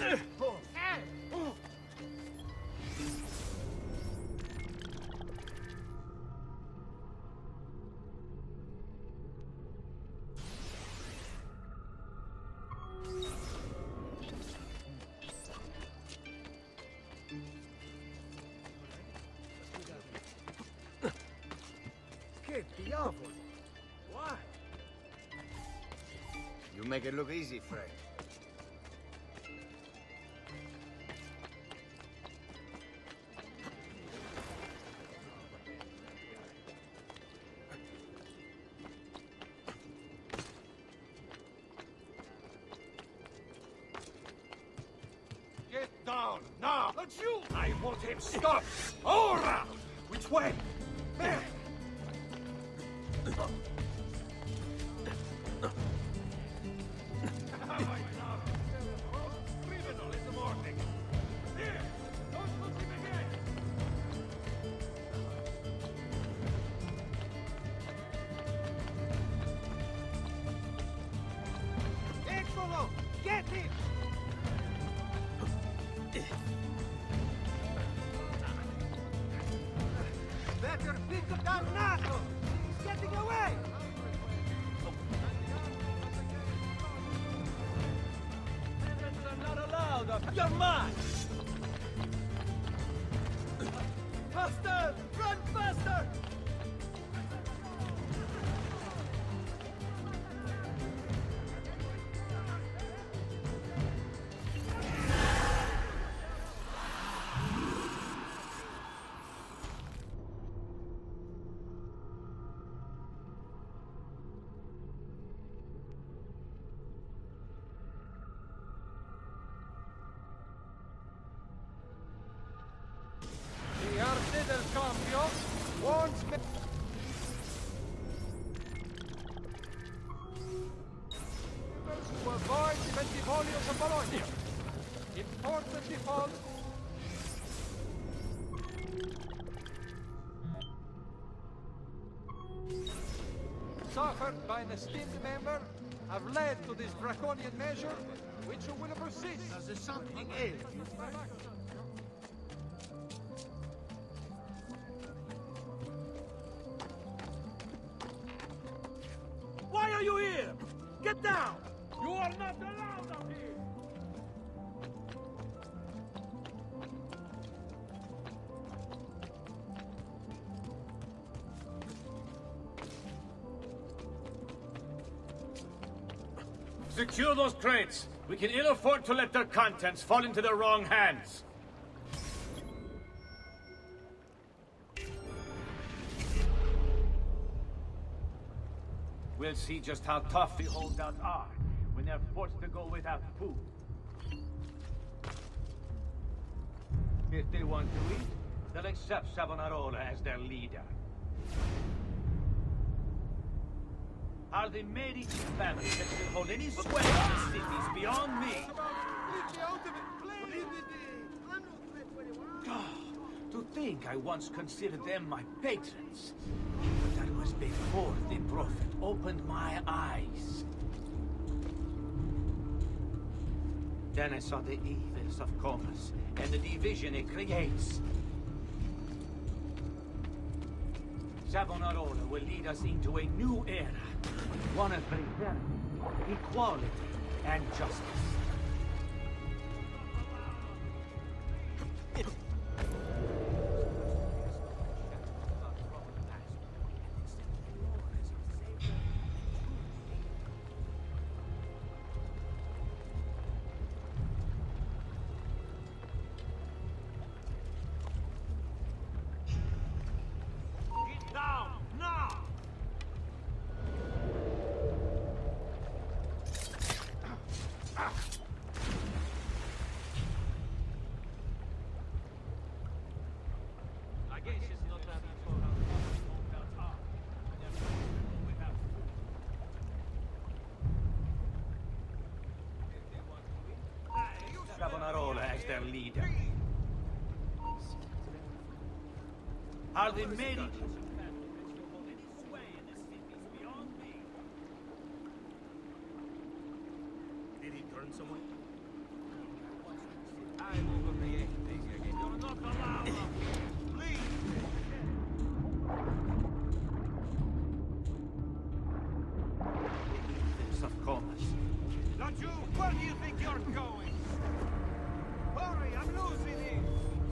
Che diavolo? Why? You make it look easy, Frank. Get down, now! That's you! I want him stopped! Ora! Which way? There! Criminal in the morning! Here! Don't put him again! Eccolo! Get him! Better pick the dannato! He's getting away! I'm not allowed! You're mine! Faster! Run faster! The arte del cambio warns me. To avoid the Bentivolios of Bologna. Important default. Suffered by an esteemed member have led to this draconian measure, which will persist. There's something else. Why are you here? Get down! You are not allowed up here! Secure those crates. We can ill afford to let their contents fall into the wrong hands. We'll see just how tough the holdouts are when they're forced to go without food. If they want to eat, they'll accept Savonarola as their leader. Are the Medici family that still hold any sway in the cities beyond me? To think I once considered them my patrons. But that was before the Prophet opened my eyes. Then I saw the evils of Comus and the division it creates. Savonarola will lead us into a new era. One of fraternity, equality, and justice. Savonarola as their leader. Are the Medici Did he turn someone? Jew! Where do you think you're going? Hurry, I'm losing it!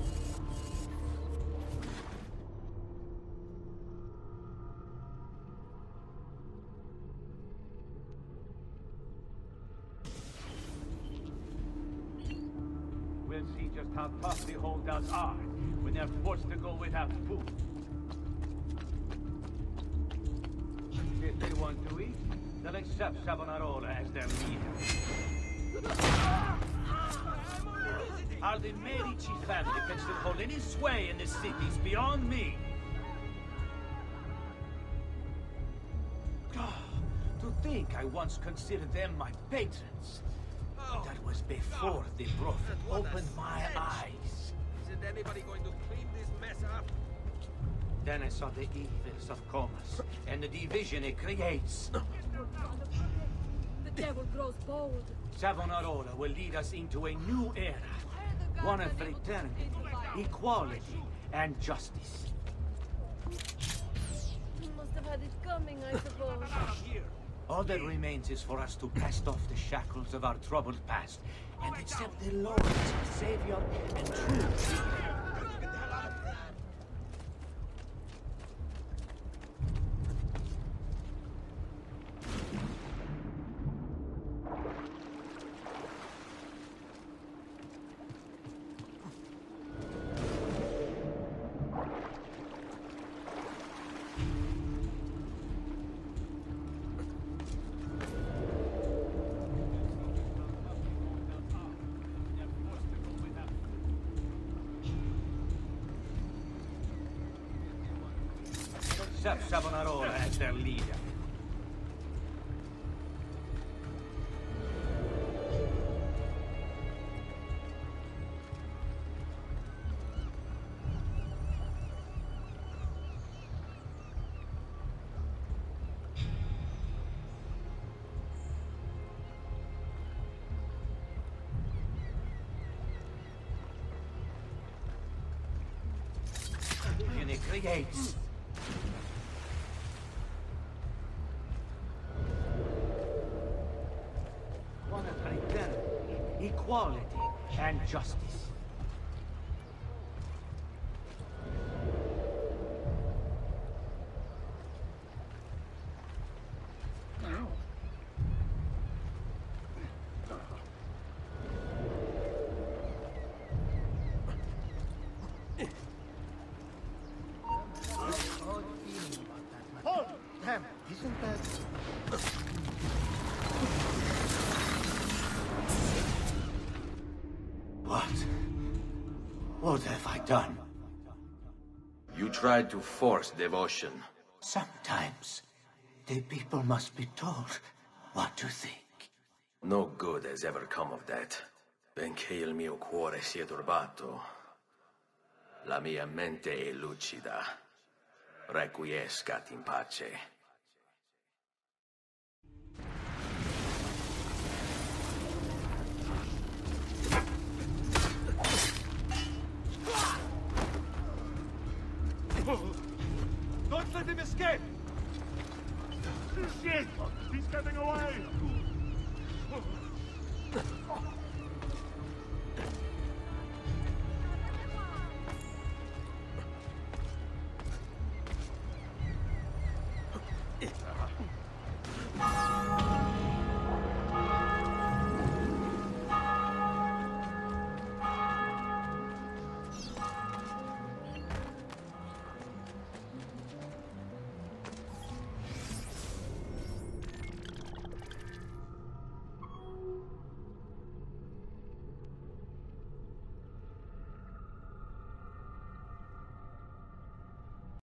We'll see just how tough the holdouts are when they're forced to go without food. If they want to eat, they'll accept Savonarola as their leader. How the Medici family can still hold any sway in the cities beyond me. To think I once considered them my patrons. That was before the Prophet opened my eyes. Isn't anybody going to clean this mess up? Then I saw the evils of Comus and the division it creates. The devil grows bold. Savonarola will lead us into a new era. One of fraternity, equality, and justice. You must have had it coming, I suppose. All that remains is for us to cast off the shackles of our troubled past and accept the Lord as our savior and true leader. Accept Savonarola as their leader. And it creates one of fraternity, equality, and justice. Oh, damn, isn't that... What have I done? You tried to force devotion. Sometimes the people must be told what to think. No good has ever come of that. Benché il mio cuore sia turbato, la mia mente è lucida. Requiescat in pace.